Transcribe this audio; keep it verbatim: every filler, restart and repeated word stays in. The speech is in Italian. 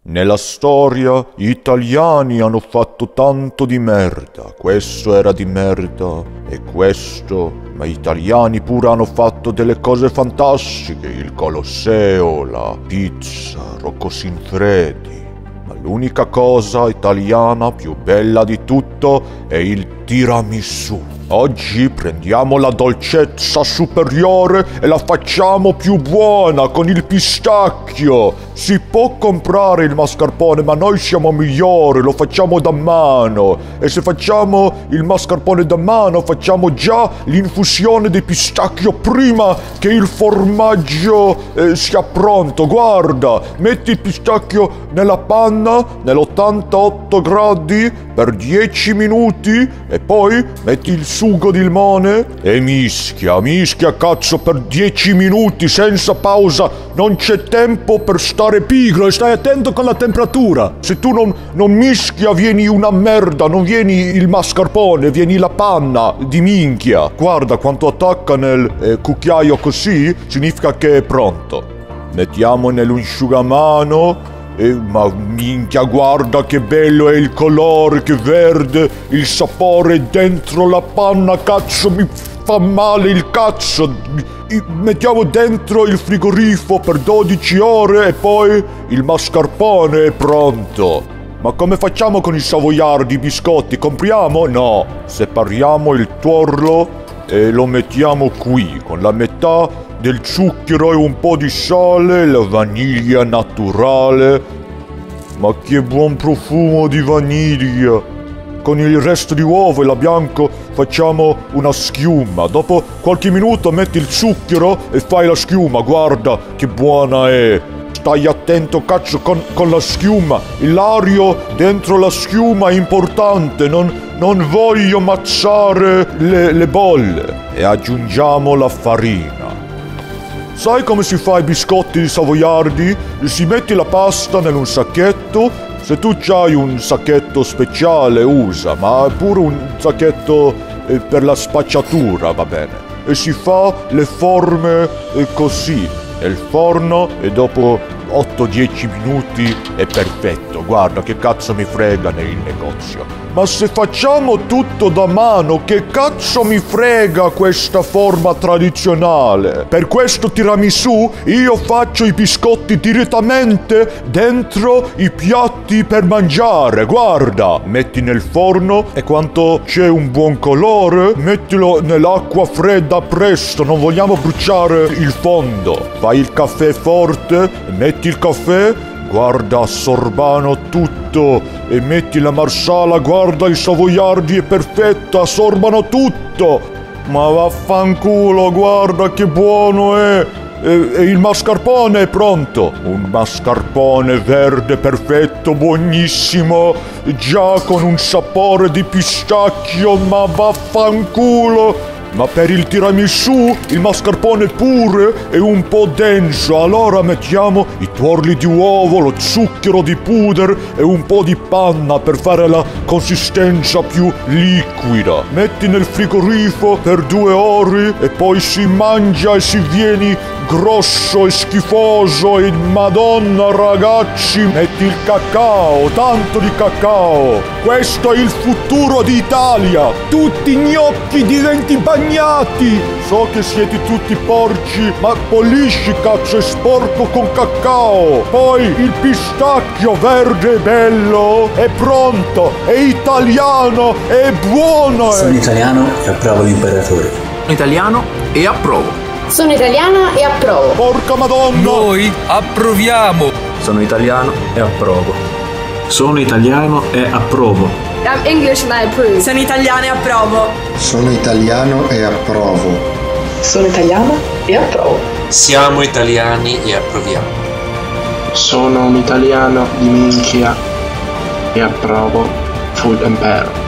Nella storia gli italiani hanno fatto tanto di merda, questo era di merda e questo, ma gli italiani pure hanno fatto delle cose fantastiche, il Colosseo, la pizza, Rocco Siffredi. Ma l'unica cosa italiana più bella di tutto è il tiramisù. Oggi prendiamo la dolcezza superiore e la facciamo più buona con il pistacchio. Si può comprare il mascarpone, ma noi siamo migliori, lo facciamo da mano. E se facciamo il mascarpone da mano, facciamo già l'infusione di pistacchio prima che il formaggio eh, sia pronto. Guarda, metti il pistacchio nella panna, nell'ottantotto gradi, per dieci minuti e poi metti il sugo di limone e mischia, mischia cazzo per dieci minuti senza pausa. Non c'è tempo per stare pigro e stai attento con la temperatura. Se tu non, non mischia vieni una merda, non vieni il mascarpone, vieni la panna di minchia. Guarda quanto attacca nel eh, cucchiaio così, significa che è pronto. Mettiamo nell'asciugamano. Eh, ma minchia, guarda che bello è il colore, che verde, il sapore dentro la panna, cazzo mi fa male il cazzo. Mettiamo dentro il frigorifero per dodici ore e poi il mascarpone è pronto. Ma come facciamo con i savoiardi, i biscotti? Compriamo? No, separiamo il tuorlo e lo mettiamo qui con la metà del zucchero e un po' di sale, la vaniglia naturale. Ma che buon profumo di vaniglia! Con il resto di uovo e la bianco facciamo una schiuma. Dopo qualche minuto metti il zucchero e fai la schiuma. Guarda che buona è! Stai attento cazzo con, con la schiuma. L'aria dentro la schiuma è importante. Non, non voglio mazzare le, le bolle. E aggiungiamo la farina. Sai come si fa i biscotti di savoiardi? Si mette la pasta in un sacchetto. Se tu c'hai un sacchetto speciale usa, ma pure un sacchetto eh, per la spacciatura va bene. E si fa le forme eh, così nel forno e dopo otto dieci minuti è perfetto. Guarda che cazzo mi frega nel negozio. Ma se facciamo tutto da mano, che cazzo mi frega questa forma tradizionale? Per questo tiramisù io faccio i biscotti direttamente dentro i piatti per mangiare. Guarda, metti nel forno e quando c'è un buon colore mettilo nell'acqua fredda presto, non vogliamo bruciare il fondo. Fai il caffè forte, metti il caffè, guarda assorbano tutto e metti la marsala, guarda il savoiardi è perfetto, assorbano tutto. Ma vaffanculo, guarda che buono è. E, e il mascarpone è pronto. Un mascarpone verde perfetto, buonissimo, già con un sapore di pistacchio, ma vaffanculo. Ma per il tiramisù il mascarpone pure è un po' denso, allora mettiamo i tuorli di uovo, lo zucchero di puder e un po' di panna per fare la consistenza più liquida. Metti nel frigorifero per due ore e poi si mangia e si viene grosso e schifoso e madonna ragazzi, metti il cacao, tanto di cacao. Questo è il futuro d'Italia. Tutti gnocchi diventi bagnati. So che siete tutti porci, ma pulisci cazzo, è sporco con cacao. Poi il pistacchio verde bello è pronto, è italiano, è buono. Sono italiano e approvo l'imperatore. Sono italiano e approvo. Sono italiana e approvo. Porca madonna! Noi approviamo! Sono italiano e approvo. Sono italiano e approvo. I'm English and I approve. Sono italiana e approvo. Sono italiano e approvo. Sono italiana e approvo. Siamo italiani e approviamo. Sono un italiano di minchia e approvo Food and Bear.